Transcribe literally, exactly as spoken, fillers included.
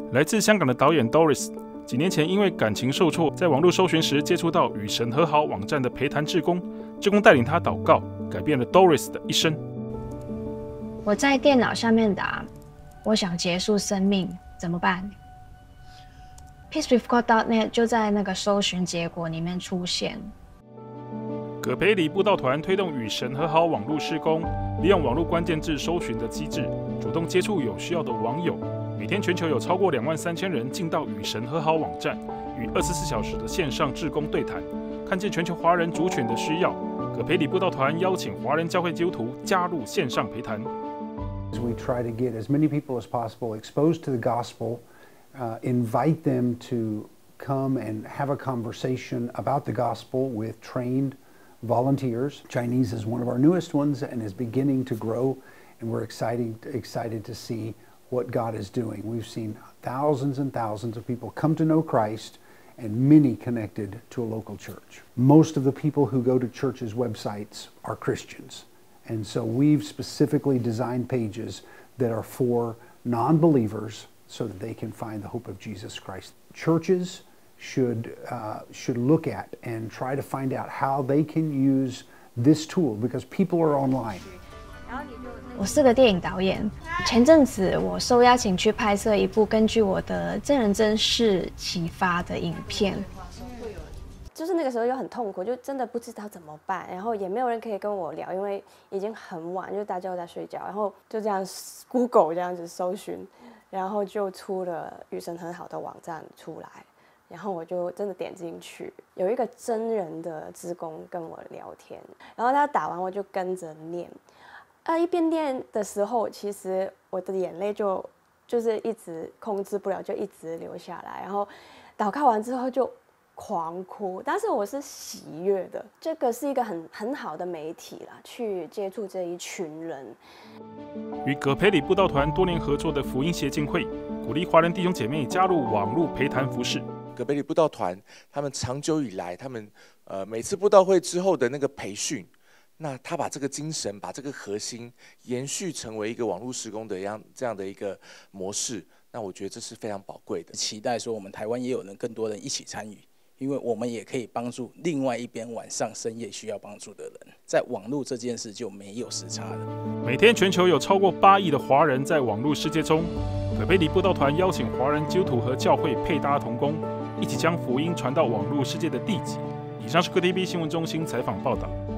来自香港的导演 Doris， 几年前因为感情受挫，在网络搜寻时接触到与神和好网站的陪谈志工，志工带领他祷告，改变了 Doris 的一生。 我在电脑上面打，我想结束生命怎么办 ？Peace with God dot net 就在那个搜寻结果里面出现。 葛培理布道团推动与神和好网络事工，利用网络关键字搜寻的机制，主动接触有需要的网友。每天全球有超过两万三千人进到与神和好网站，与二十四小时的线上志工对谈，看见全球华人族群的需要。葛培理布道团邀请华人教会基督徒加入线上陪谈。 We try to get as many people as possible exposed to the gospel, uh, invite them to come and have a conversation about the gospel with trained volunteers. Chinese is one of our newest ones and is beginning to grow, and we're excited, excited to see what God is doing. We've seen thousands and thousands of people come to know Christ and many connected to a local church. Most of the people who go to churches' websites are Christians. And so we've specifically designed pages that are for non-believers so that they can find the hope of Jesus Christ. Churches should, uh, should look at and try to find out how they can use this tool because people are online. 我是个电影导演，前阵子我受邀请去拍摄一部根据我的真人真事启发的影片。 就是那个时候就很痛苦，就真的不知道怎么办，然后也没有人可以跟我聊，因为已经很晚，就大家都在睡觉，然后就这样 Google 这样子搜寻，然后就出了与神和好的网站出来，然后我就真的点进去，有一个真人的志工跟我聊天，然后他打完我就跟着念，啊，一边念的时候，其实我的眼泪就就是一直控制不了，就一直流下来，然后祷告完之后就狂哭，但是我是喜悦的。这个是一个很很好的媒体啦，去接触这一群人。 与葛培理布道团多年合作的福音协进会，鼓励华人弟兄姐妹加入网络陪谈服事。 葛培理布道团他们长久以来，他们呃每次布道会之后的那个培训，那他把这个精神，把这个核心延续成为一个网络事工的样这样的一个模式，那我觉得这是非常宝贵的。 期待说我们台湾也有人更多人一起参与。因为我们也可以帮助另外一边晚上深夜需要帮助的人，在网络这件事就没有时差了。 每天全球有超过八亿的华人在网络世界中，葛培理布道团邀请华人基督徒和教会配搭同工，一起将福音传到网络世界的地极。以上是各 T V 新闻中心采访报道。